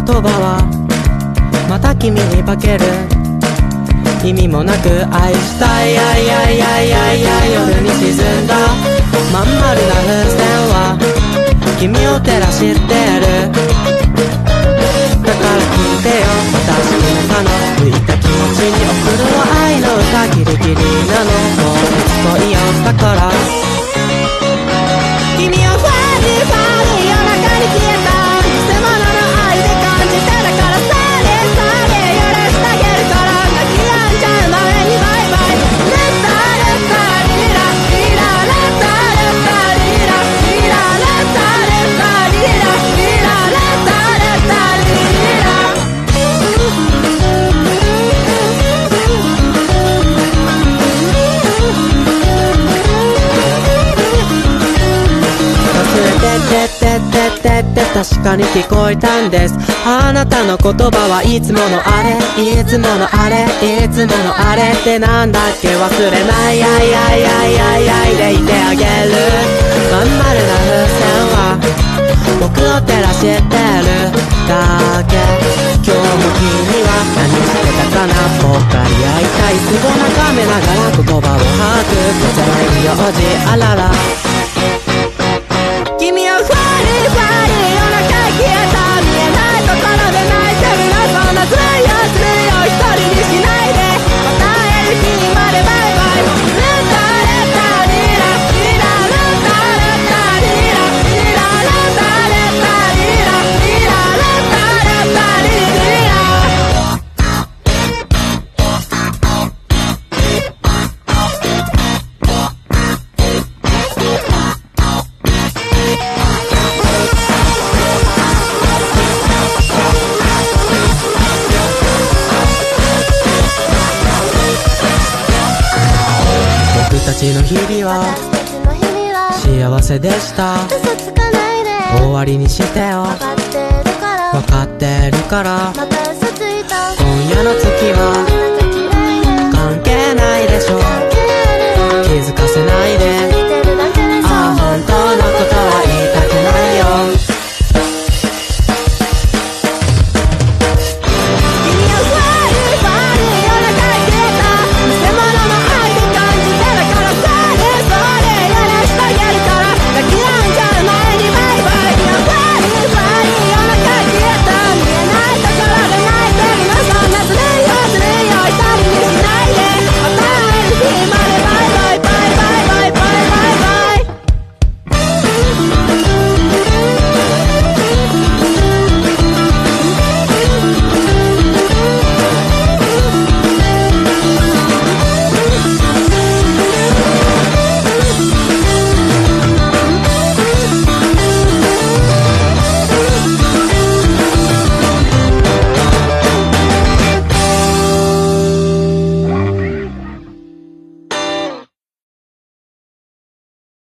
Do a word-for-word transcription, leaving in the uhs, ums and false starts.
葉はまた君に化ける。意味もなく愛したい、愛愛愛愛愛夜に沈んだまん丸な風船は君を照らしてる。だから聞いてよ、私のの浮いた気持ちに送るの愛の歌、キリキリなのもうしつこいよ。だから君をファーリーファーリー夜中に消えた偽物の愛で感じて、だからサーレーサーレー許してあげるから泣き止んじゃう前にバイバイ。レッタレッタリラリラレッタレッタリラリラレッタレッタリラリラレッタレッタリラ。てってってってって確かに聞こえたんです。あなたの言葉はいつものあれ、いつものあれ、いつものあれってなんだっけ、忘れない、あいあいあいあいあいでいてあげる。まん丸な風船は僕を照らしてるだけ。今日も君は何してたかな、ぽっかり会いたいすご眺めながら言葉を吐く小さい用事、あらら君はファーリーファーリー夜中消えた見えないところで泣いてるの、そんな強いよ強いよ一人にしないで、また会える日までバイバイ。レッタレッタリラリラレッタレッタリラリラレッタレッタリラリラレッタレッタリラ。僕たちの日々は幸せでした。 嘘つかないで終わりにしてよ、 分かってるから分かってるから。 また嘘ついた今夜の月は関係ないでしょ。